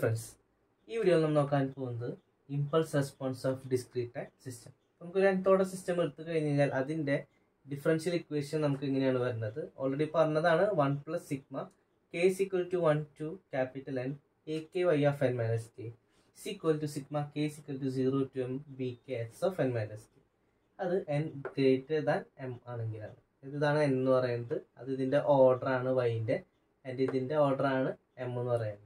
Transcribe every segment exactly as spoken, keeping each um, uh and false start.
Friends, ഈ വീഡിയോയിൽ നമ്മൾ നോക്കാൻ പോകുന്നത് impulse response of discrete time system. നമുക്ക് ഒരു nth ഓർഡർ സിസ്റ്റം എടുത്തു കഴിഞ്ഞാൽ അതിൻ്റെ ഡിഫറൻഷ്യൽ ഇക്വേഷൻ നമുക്ക് ഇങ്ങനെയാണ് വരുന്നത്. ഓൾറെഡി പറഞ്ഞതാണ് one plus sigma K is equal to one to capital N A K Y of N minus K is equal to sigma K is equal to zero to M B K X of N minus K. അത് N greater than M ആണെങ്കിലാണ്. ഇതാണ് N എന്ന് പറയുന്നത്. അത് ഇതിൻ്റെ ഓർഡറാണ് വൈൻ്റെ, and ഇതിൻ്റെ ഓർഡറാണ് M എന്ന് പറയുന്നത്.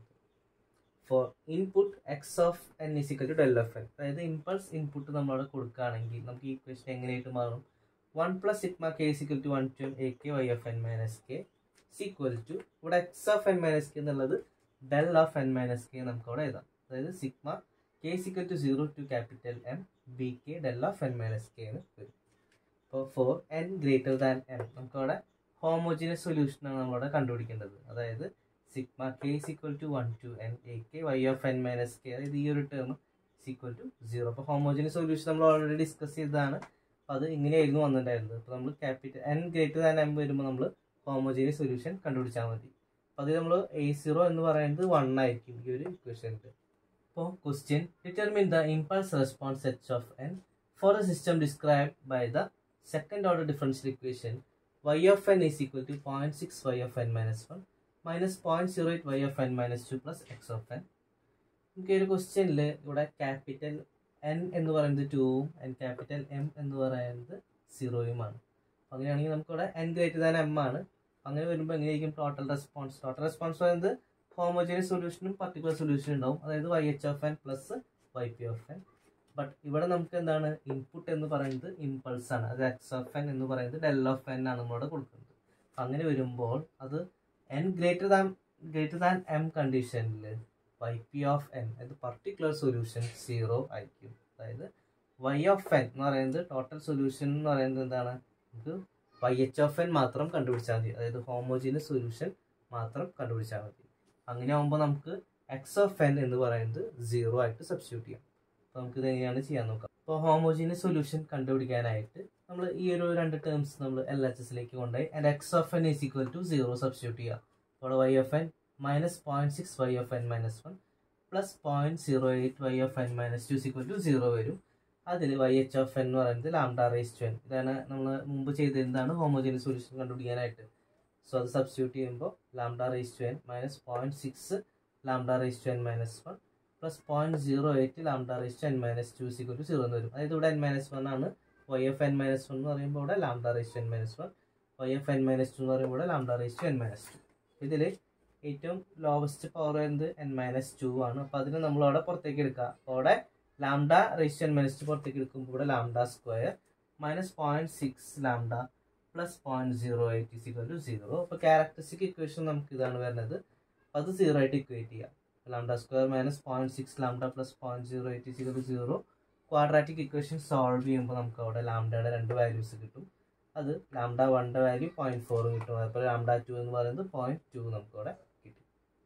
For input X of N is equal to del of N, അതായത് ഇമ്പൾസ് ഇൻപുട്ട് നമ്മളവിടെ കൊടുക്കുകയാണെങ്കിൽ നമുക്ക് ഈ ഇക്വേഷൻ എങ്ങനെയായിട്ട് മാറും? One plus sigma K is equal to one to M A K Y of N minus K is equal to ഇവിടെ X of N minus K എന്നുള്ളത് del of N minus K നമുക്ക് അവിടെ എഴുതാം. അതായത് sigma K is equal to zero to capital M B K del of N minus K എന്ന് വരും. അപ്പോൾ for N greater than M നമുക്കവിടെ homogeneous സൊല്യൂഷനാണ് നമ്മളവിടെ കണ്ടുപിടിക്കേണ്ടത്. അതായത് sigma K is equal to one to N A K Y of N minus K, അതായത് ഈ ഒരു term is equal to zero. അപ്പോൾ ഹോമോജിനസ് സൊല്യൂഷൻ നമ്മൾ ഓൾറെഡി ഡിസ്കസ് ചെയ്തതാണ്. അപ്പോൾ അത് ഇങ്ങനെയായിരുന്നു വന്നിട്ടുണ്ടായിരുന്നത്. അപ്പോൾ നമ്മൾ capital N greater than M വരുമ്പോൾ നമ്മൾ ഹോമോജിനസ് സൊല്യൂഷൻ കണ്ടുപിടിച്ചാൽ മതി. അപ്പോൾ അത് നമ്മൾ എ സീറോ എന്ന് പറയുന്നത് വൺ ആയിരിക്കും ഈ ഒരു ഇക്വേഷനിൽ. അപ്പോൾ question, determine the impulse response H of N for a system described by the second order differential equation y of n is equal to zero point six y of n minus one minus zero point zero eight y of n minus two plus X of N. നമുക്ക് ഈ ഒരു ക്വസ്റ്റ്യനിൽ ഇവിടെ capital N എന്ന് പറയുന്നത് ടൂവും and capital M എന്ന് പറയുന്നത് സീറോയുമാണ്. അപ്പോൾ അങ്ങനെയാണെങ്കിൽ നമുക്കിവിടെ എൻ ഗ്രേറ്റർ ദാൻ എം ആണ്. അങ്ങനെ വരുമ്പോൾ എങ്ങനെയായിരിക്കും ടോട്ടൽ റെസ്പോൺസ്? ടോട്ടൽ റെസ്പോൺസ് പറയുന്നത് ഹോമോജനിയസ് സൊല്യൂഷനും പർട്ടിക്കുലർ സൊല്യൂഷനും ഉണ്ടാവും. അതായത് Y H of N plus Y P of N. But ഇവിടെ നമുക്ക് എന്താണ് ഇൻപുട്ട് എന്ന് പറയുന്നത് ഇമ്പൾസ് ആണ്. അത് എക്സ് ഓഫ് എൻ എന്ന് പറയുന്നത് ഡെൽ ഓഫ് എൻ ആണ് നമ്മളിവിടെ കൊടുക്കുന്നത്. അപ്പം അങ്ങനെ വരുമ്പോൾ അത് N greater than greater than M കണ്ടീഷനിൽ വൈ പി ഓഫ് എൻ അതായത് പർട്ടിക്കുലർ സൊല്യൂഷൻ സീറോ ആയിരിക്കും. അതായത് വൈ ഓഫ് എൻ എന്ന് പറയുന്നത് ടോട്ടൽ സൊല്യൂഷൻ എന്ന് പറയുന്നത് എന്താണ്? നമുക്ക് വൈ എച്ച് ഓഫ് എൻ മാത്രം കണ്ടുപിടിച്ചാൽ മതി. അതായത് ഹോമോജീനിയസ് സൊല്യൂഷൻ മാത്രം കണ്ടുപിടിച്ചാൽ മതി. അങ്ങനെ ആകുമ്പോൾ നമുക്ക് എക്സ് ഓഫ് എൻ എന്ന് പറയുന്നത് സീറോ ആയിട്ട് സബ്സ്റ്റിറ്റ്യൂട്ട് ചെയ്യാം. അപ്പോൾ നമുക്ക് ഇതെങ്ങനെയാണ് ചെയ്യാൻ നോക്കാം. അപ്പോൾ ഹോമോജീനിയസ് സൊല്യൂഷൻ കണ്ടുപിടിക്കാനായിട്ട് നമ്മൾ ഈ ഒരു രണ്ട് ടേംസ് നമ്മൾ എൽ എച്ച് എസിലേക്ക് കൊണ്ടുപോയി and X of N is equal to zero substitute ചെയ്യുക. അപ്പോൾ Y of N minus zero point six Y of N minus one plus zero point zero eight Y of N minus two is equal to zero വരും. അതിൽ Y H of n എന്ന് പറയുന്നത് lambda raise to N. ഇതാണ് നമ്മൾ മുമ്പ് ചെയ്തിരുന്നതാണ് homogeneous solution കണ്ടുപിടിക്കാനായിട്ട്. So അത് സബ്സ്റ്റിറ്റ്യൂട്ട് ചെയ്യുമ്പോൾ lambda raise to n minus zero point six lambda raise to n minus one plus zero point zero eight lambda raise to n minus two is equal to zero എന്ന് വരും. അതായത് ഇവിടെ n minus one ആണ്. Y of n minus one എന്ന് പറയുമ്പോൾ ഇവിടെ lambda raise to n minus one, y of n minus two എന്ന് പറയുമ്പോൾ ഇവിടെ lambda raise to n minus two. ഇതിൽ ഏറ്റവും ലോവസ്റ്റ് പവർ വരുന്നത് എൻ മൈനസ് ടു ആണ്. അപ്പോൾ അതിന് നമ്മളവിടെ പുറത്തേക്ക് എടുക്കുക. അപ്പോൾ അവിടെ lambda raise to n minus two പുറത്തേക്ക് എടുക്കുമ്പോൾ ഇവിടെ lambda square minus point six lambda plus point zero eight is equal to zero. അപ്പോൾ ക്യാരക്ടറിസ്റ്റിക് ഇക്വേഷൻ നമുക്ക് ഇതാണ് വരുന്നത്. അപ്പോൾ അത് സീറോ ആയിട്ട് ഇക്വേറ്റ് ചെയ്യാം. Lambda square minus point six lambda plus point zero eight is equal to zero. Quadratic equation solve ചെയ്യുമ്പോൾ നമുക്ക് അവിടെ ലാംഡയുടെ രണ്ട് വാല്യൂസ് കിട്ടും. അത് ലാംഡ വണ്ണിൻ്റെ വാല്യൂ പോയിന്റ് ഫോറും കിട്ടും. അതുപോലെ ലാംഡ ടു എന്ന് പറയുന്നത് പോയിന്റ് ടു നമുക്കവിടെ കിട്ടും.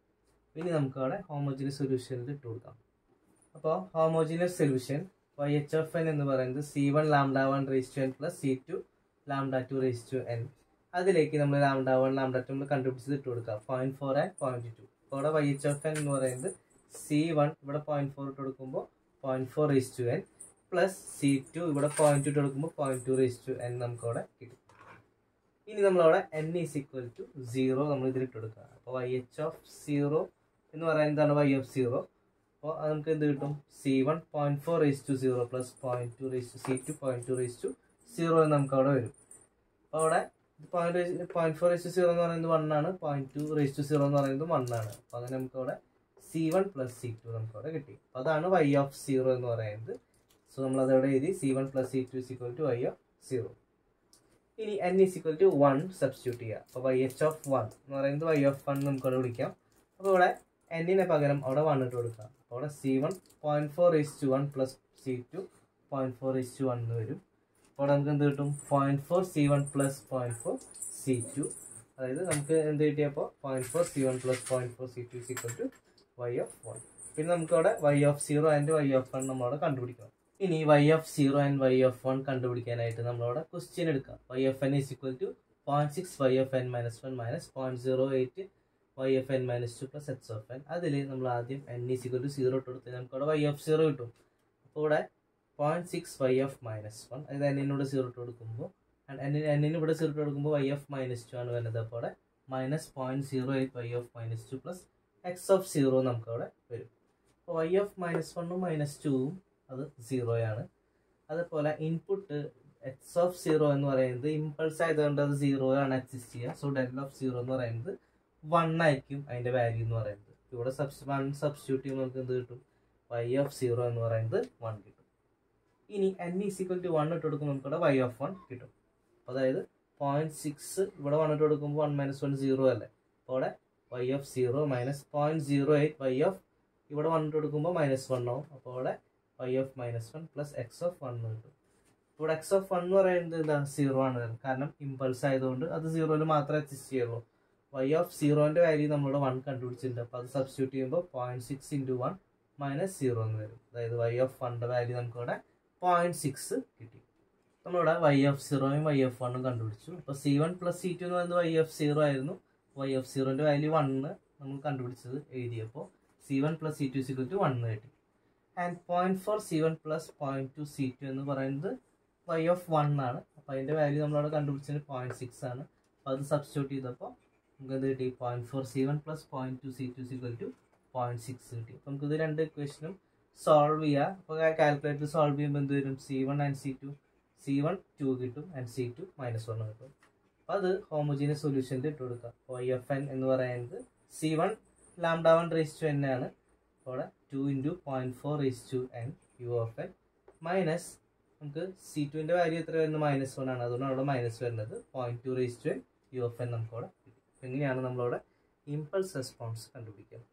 ഇനി നമുക്കവിടെ ഹോമോജീനിയസ് സൊല്യൂഷനിൽ ഇട്ട് കൊടുക്കാം. അപ്പോൾ homogeneous solution y H of n എന്ന് പറയുന്നത് c one lambda one raise to n plus c two lambda two raise to n. അതിലേക്ക് നമ്മൾ ലാംഡ വൺ ലാംഡ ടു നമ്മൾ കണ്ടുപിടിച്ചത് ഇട്ട് കൊടുക്കാം. Point four and point two. അപ്പോൾ അവിടെ വൈ എച്ച് ഓഫ് എൻ എന്ന് പറയുന്നത് സി വൺ ഇവിടെ പോയിന്റ് ഫോർ ഇട്ട് കൊടുക്കുമ്പോൾ point four raise to n plus c two ഇവിടെ പോയിന്റ് ടു ഇട്ട് കൊടുക്കുമ്പോൾ point two raise to n നമുക്കവിടെ കിട്ടും. ഇനി നമ്മളവിടെ n is equal to zero നമ്മൾ ഇതിലിട്ട് കൊടുക്കുക. അപ്പോൾ വൈ എച്ച് ഓഫ് സീറോ എന്ന് പറയുന്നതാണ് വൈ ഓഫ് സീറോ. അപ്പോൾ അത് നമുക്ക് എന്ത് കിട്ടും? C one point four raise to zero plus point two raise to c two point two raise to zero എന്ന് നമുക്ക് അവിടെ വരും. അപ്പോൾ അവിടെ point point four raise to zero എന്ന് പറയുന്നത് വൺ ആണ്, point two raise to zero എന്ന് പറയുന്നത് വൺ ആണ്. അപ്പോൾ അങ്ങനെ നമുക്ക് അവിടെ c one plus c two നമുക്ക് അവിടെ കിട്ടി. അപ്പോൾ അതാണ് വൈ ഓഫ് സീറോ എന്ന് പറയുന്നത്. സോ നമ്മൾ അതവിടെ എഴുതി c one plus c two is equal to y of zero. ഇനി n is equal to one substitute ചെയ്യുക. അപ്പോൾ വൈ എച്ച് ഓഫ് വൺ എന്ന് പറയുന്നത് വൈ ഓഫ് വൺ നമുക്കവിടെ വിളിക്കാം. അപ്പോൾ ഇവിടെ എന്നിനെ പകരം അവിടെ വൺ ഇട്ട് കൊടുക്കാം. അപ്പോൾ അവിടെ c one point four raise to one plus c two point four raise to one എന്ന് വരും. അപ്പോൾ നമുക്ക് എന്ത് കിട്ടും? Point four c one plus point four c two. അതായത് നമുക്ക് എന്ത് കിട്ടിയപ്പോൾ point four c one plus point four c two is equal to y of one. പിന്നെ നമുക്കവിടെ y of zero and y of one നമ്മളവിടെ കണ്ടുപിടിക്കണം. ഇനി y of zero and y of one കണ്ടുപിടിക്കാനായിട്ട് നമ്മളവിടെ ക്വസ്റ്റ്യൻ എടുക്കാം. Y of N is equal to point six Y of N minus one minus point zero eight y of n minus two plus X of n. അതിൽ നമ്മൾ ആദ്യം n is equal to zero ഇട്ട് കൊടുത്ത് നമുക്ക് അവിടെ Y F zero കിട്ടും. അപ്പോൾ ഇവിടെ point six y of minus one, അതായത് എന്നിനോട് സീറോ ഇട്ട് കൊടുക്കുമ്പോൾ എന്നിന് എന്നിന് ഇവിടെ സീറോ ഇട്ട് കൊടുക്കുമ്പോൾ വൈ എഫ് മൈനസ് ടു ആണ് വരുന്നത്. അപ്പോൾ അവിടെ minus point zero eight y of minus two plus X of zero നമുക്ക് അവിടെ വരും. അപ്പോൾ വൈ എഫ് മൈനസ് വണ്ണും മൈനസ് ടുവും അത് സീറോയാണ്. അതുപോലെ ഇൻപുട്ട് എക്സ് ഓഫ് സീറോ എന്ന് പറയുന്നത് ഇമ്പൾസ് ആയതുകൊണ്ട് അത് സീറോ ആണ് എക്സിസ്റ്റ് ചെയ്യുക. സോ ഡെൽ ഓഫ് സീറോ എന്ന് പറയുന്നത് വൺ ആയിരിക്കും അതിൻ്റെ വാല്യൂ എന്ന് പറയുന്നത്. ഇവിടെ സബ്സ് വൺ സബ്സ്റ്റിറ്റ്യൂട്ട് ചെയ്യുമ്പോൾ നമുക്ക് എന്ത് കിട്ടും? വൈ ഓഫ് സീറോ എന്ന് പറയുന്നത് വൺ കിട്ടും. ഇനി n is equal to one ഇട്ട് കൊടുക്കുമ്പോൾ നമുക്കിവിടെ വൈ ഓഫ് വൺ കിട്ടും. അതായത് പോയിന്റ് സിക്സ് ഇവിടെ വൺ ഇട്ട് കൊടുക്കുമ്പോൾ വൺ മൈനസ് വൺ സീറോ അല്ലേ. അപ്പോൾ അവിടെ y of zero minus point zero eight Y of ഇവിടെ വൺ ഇട്ട് കൊടുക്കുമ്പോൾ മൈനസ് വൺ ആവും. അപ്പോൾ അവിടെ y of minus one plus X of one കിട്ടും. ഇവിടെ എക്സ് ഓഫ് വൺ എന്ന് പറയുന്നത് എന്താ? സീറോ ആണ്, കാരണം ഇമ്പൾസ് ആയതുകൊണ്ട് അത് സീറോയിൽ മാത്രമേ എക്സിസ്റ്റ് ചെയ്യുള്ളൂ. വൈ ഓഫ് സീറോൻ്റെ വാല്യൂ നമ്മളിവിടെ വൺ കണ്ടുപിടിച്ചിട്ടുണ്ട്. അപ്പോൾ അത് സബ്സ്റ്റിറ്റ്യൂട്ട് ചെയ്യുമ്പോൾ point six into one minus zero എന്ന് വരും. അതായത് വൈ ഓഫ് വണ്ണിൻ്റെ വാല്യൂ നമുക്കിവിടെ പോയിന്റ് സിക്സ് കിട്ടി. നമ്മളിവിടെ വൈ ഓഫ് സീറോയും വൈ ഓഫ് വണ്ണും കണ്ടുപിടിച്ചു. അപ്പോൾ c one plus c two എന്ന് പറയുന്നത് വൈ ഓഫ് സീറോ ആയിരുന്നു. വൈ ഓഫ് സീറോൻ്റെ വാല്യൂ വണ്ണ് നമ്മൾ കണ്ടുപിടിച്ചത് എഴുതിയപ്പോൾ c one plus c two is equal to one കിട്ടി. And point four c one plus point two c two എന്ന് പറയുന്നത് വൈ ഓഫ് വൺ ആണ്. അപ്പോൾ അതിൻ്റെ വാല്യൂ നമ്മളവിടെ കണ്ടുപിടിച്ചത് പോയിന്റ് സിക്സ് ആണ്. അപ്പോൾ അത് സബ്സ്റ്റിറ്റ്യൂട്ട് ചെയ്തപ്പോൾ നമുക്ക് എന്ത് കിട്ടി? Point four c one plus point two c two is equal to point six കിട്ടി. അപ്പോൾ നമുക്കിത് രണ്ട് ഇക്വേഷനും സോൾവ് ചെയ്യാം. അപ്പോൾ കാൽക്കുലേറ്റർ സോൾവ് ചെയ്യുമ്പോൾ എന്ത് വരും? C one and c two c one two കിട്ടും and c two minus one കിട്ടും. അപ്പോൾ അത് ഹോമോജീനിയസ് സൊല്യൂഷനിൽ ഇട്ട് കൊടുക്കാം. വൈ എഫ് എൻ എന്ന് പറയുന്നത് c one lambda one raise to n ആണ്. അപ്പോൾ അവിടെ two into point four raise to n u of N minus നമുക്ക് സി ടുവിൻ്റെ വാല്യൂ എത്ര വരുന്നത്? മൈനസ് വൺ ആണ്. അതുകൊണ്ടാണ് അവിടെ മൈനസ് വരുന്നത്. Point two raise to n u of n നമുക്കവിടെ കിട്ടും. എങ്ങനെയാണ് നമ്മളവിടെ ഇമ്പൾസ് റെസ്പോൺസ് കണ്ടുപിടിക്കുക?